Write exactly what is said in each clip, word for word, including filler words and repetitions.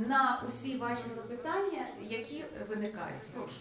на усі ваші запитання, які виникають. Прошу.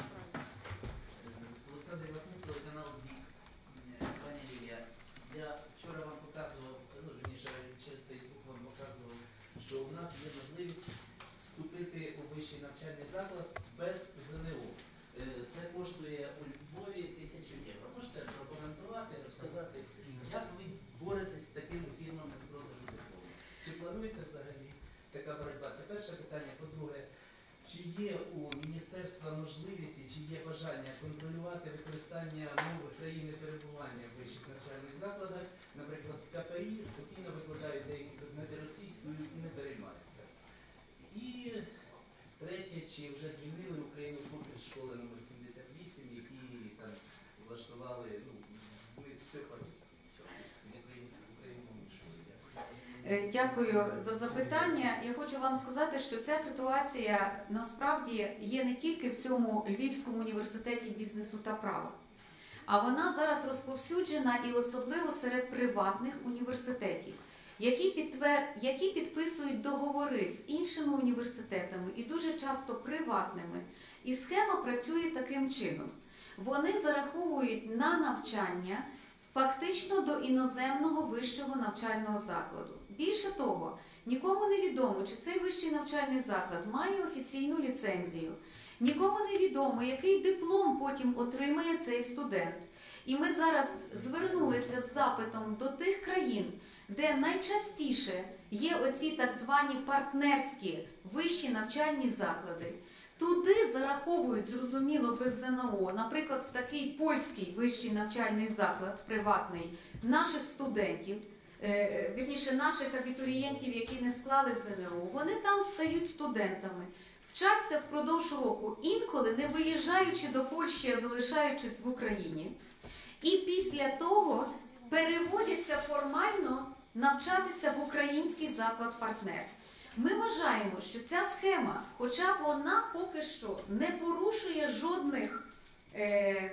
Олександр Іванов, телеканал ЗІК. Пані Лілія, я вчора вам показував, ну, верніше, через Фейсбук вам показував, що у нас є можливість вступити у вищий навчальний заклад без ЗНО. Це коштує у Львові тисячу євро. Можете прокоментувати, розказати, як ви боретесь з такими фірмами з продажу диплому? Чи планується взагалі така боротьба? Це перше питання. По-друге, чи є у міністерства можливість і чи є бажання контролювати використання мови країни перебування в вищих навчальних закладах? Наприклад, в КПІ спокійно викладають деякі предмети російською і не переймаються. І третє, чи вже звільнили Україну з школи номер сімдесят вісім, які там влаштували, ну, ми все по-русски, українською школою. Дякую за запитання. Я хочу вам сказати, що ця ситуація насправді є не тільки в цьому Львівському університеті бізнесу та права, а вона зараз розповсюджена і особливо серед приватних університетів, які, підтвер... які підписують договори з іншими університетами і дуже часто приватними. І схема працює таким чином. Вони зараховують на навчання фактично до іноземного вищого навчального закладу. Більше того, нікому не відомо, чи цей вищий навчальний заклад має офіційну ліцензію, нікому не відомо, який диплом потім отримає цей студент. І ми зараз звернулися з запитом до тих країн, де найчастіше є оці так звані партнерські вищі навчальні заклади. Туди зараховують, зрозуміло, без ЗНО, наприклад, в такий польський вищий навчальний заклад, приватний, наших студентів, е, вірніше, наших абітурієнтів, які не склали ЗНО, вони там стають студентами, вчаться впродовж року, інколи не виїжджаючи до Польщі, а залишаючись в Україні. І після того переводяться формально навчатися в український заклад-партнер. Ми вважаємо, що ця схема, хоча вона поки що не порушує жодних е,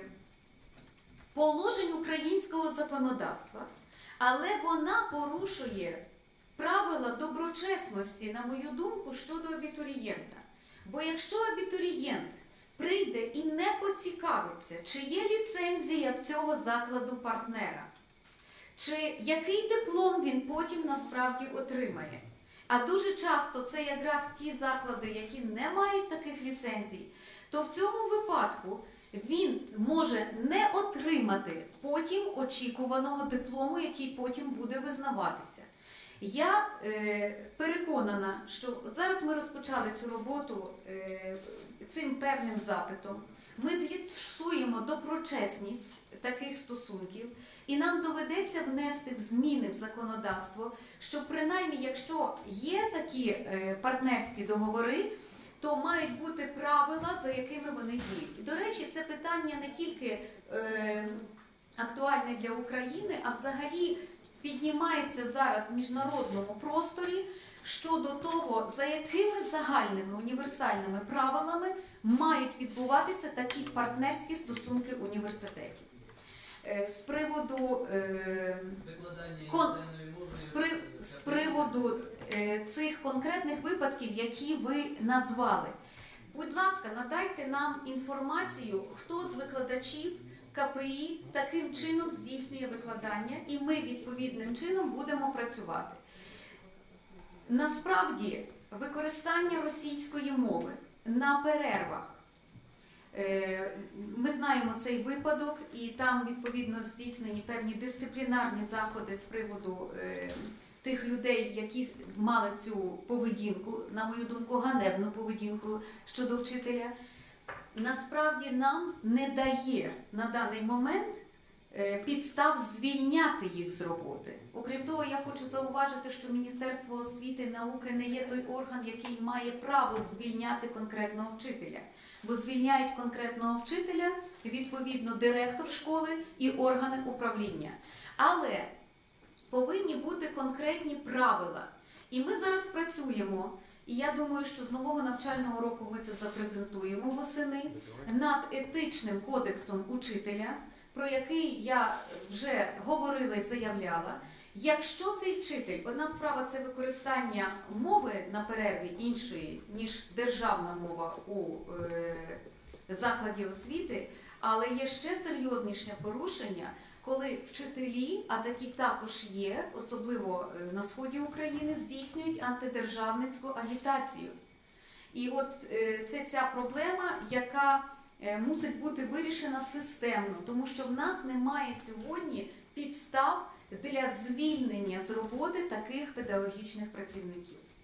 положень українського законодавства, але вона порушує правила доброчесності, на мою думку, щодо абітурієнта. Бо якщо абітурієнт прийде і не поцікавиться, чи є ліцензія в цього закладу партнера, чи який диплом він потім насправді отримає. А дуже часто це якраз ті заклади, які не мають таких ліцензій, то в цьому випадку він може не отримати потім очікуваного диплому, який потім буде визнаватися. Я е, переконана, що от зараз ми розпочали цю роботу е, цим певним запитом. Ми з'ясуємо доброчесність таких стосунків, і нам доведеться внести в зміни в законодавство, що принаймні, якщо є такі е, партнерські договори, то мають бути правила, за якими вони діють. До речі, це питання не тільки е, актуальне для України, а взагалі піднімається зараз в міжнародному просторі щодо того, за якими загальними універсальними правилами мають відбуватися такі партнерські стосунки університетів. З приводу, е, кон, з, при, з приводу е, цих конкретних випадків, які ви назвали, будь ласка, надайте нам інформацію, хто з викладачів КПІ таким чином здійснює викладання, і ми відповідним чином будемо працювати. Насправді, використання російської мови на перервах, ми знаємо цей випадок, і там, відповідно, здійснені певні дисциплінарні заходи з приводу е, тих людей, які мали цю поведінку, на мою думку, ганебну поведінку щодо вчителя. Насправді нам не дає на даний момент е, підстав звільняти їх з роботи. Окрім того, я хочу зауважити, що Міністерство освіти і науки не є той орган, який має право звільняти конкретного вчителя. Бо звільняють конкретного вчителя, відповідно, директор школи і органи управління. Але повинні бути конкретні правила. І ми зараз працюємо, і я думаю, що з нового навчального року ми це запрезентуємо восени, над етичним кодексом учителя, про який я вже говорила і заявляла. Якщо цей вчитель, одна справа це використання мови на перерві іншої, ніж державна мова у е, закладі освіти, але є ще серйозніше порушення, коли вчителі, а такі також є, особливо на сході України, здійснюють антидержавницьку агітацію. І от е, це ця проблема, яка е, мусить бути вирішена системно, тому що в нас немає сьогодні підстав для звільнення з роботи таких педагогічних працівників.